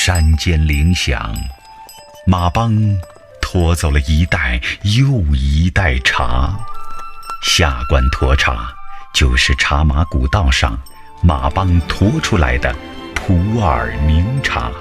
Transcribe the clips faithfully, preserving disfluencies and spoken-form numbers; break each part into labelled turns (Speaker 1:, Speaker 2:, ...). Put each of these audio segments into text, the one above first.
Speaker 1: 山间铃响，马帮拖走了一袋又一袋茶。下关沱茶就是茶马古道上马帮驮出来的普洱名茶。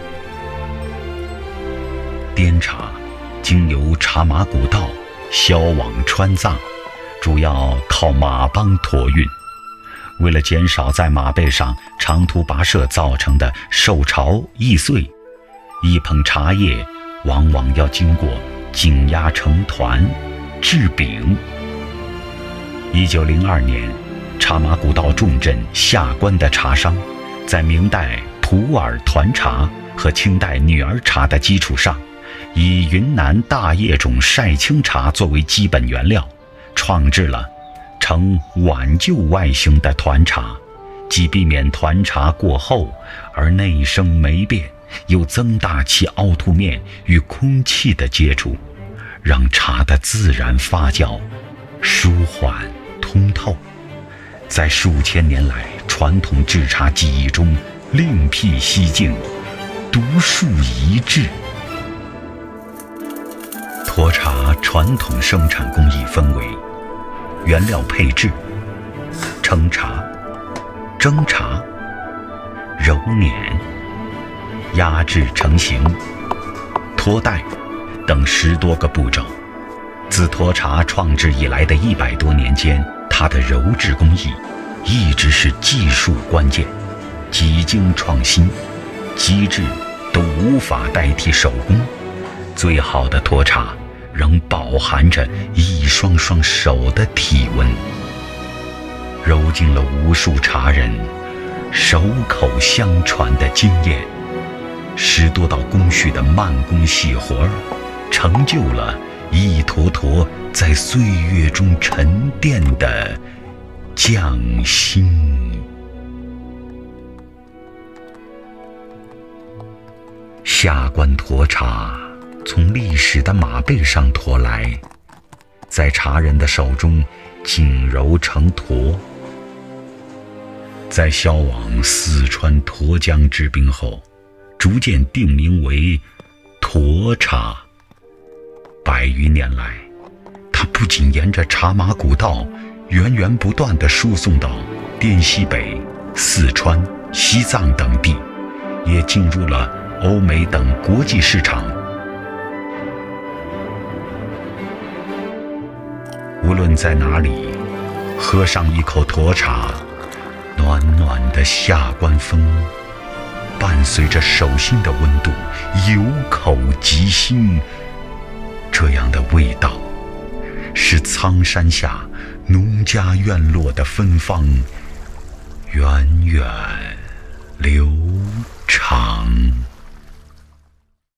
Speaker 1: 滇茶经由茶马古道销往川藏，主要靠马帮驮运。为了减少在马背上长途跋涉造成的受潮易碎，一捧茶叶往往要经过紧压成团制饼。一九零二年，茶马古道重镇下关的茶商，在明代普洱团茶和清代女儿茶的基础上，以云南大叶种晒青茶作为基本原料，创制了呈挽救外形的团茶，既避免团茶过厚而内生霉变，又增大其凹凸面与空气的接触，让茶的自然发酵舒缓通透，在数千年来传统制茶技艺中另辟蹊径，独树一帜。沱茶传统生产工艺分为原料配制、称茶、蒸茶、揉捻、压制成型、脱带等十多个步骤。自沱茶创制以来的一百多年间，它的揉制工艺一直是技术关键，几经创新，机制都无法代替手工。最好的沱茶仍饱含着一双双手的体温，揉进了无数茶人手口相传的经验。十多道工序的慢工细活，成就了一坨坨在岁月中沉淀的匠心。下关沱茶从历史的马背上驮来，在茶人的手中紧揉成坨，在销往四川沱江之滨后，逐渐定名为沱茶。百余年来，它不仅沿着茶马古道源源不断地输送到滇西北、四川、西藏等地，也进入了欧美等国际市场。无论在哪里，喝上一口沱茶，暖暖的下关风伴随着手心的温度，由口及心。这样的味道使苍山下农家院落的芬芳源远流长。